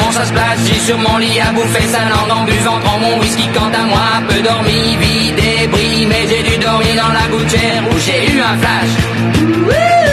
comment ça se passe. J'ai sur mon lit à bouffer sa langue en buvant prends mon whisky. Quant à moi, peu dormi, vie débris, mais j'ai dû dormir dans la gouttière où j'ai eu un flash.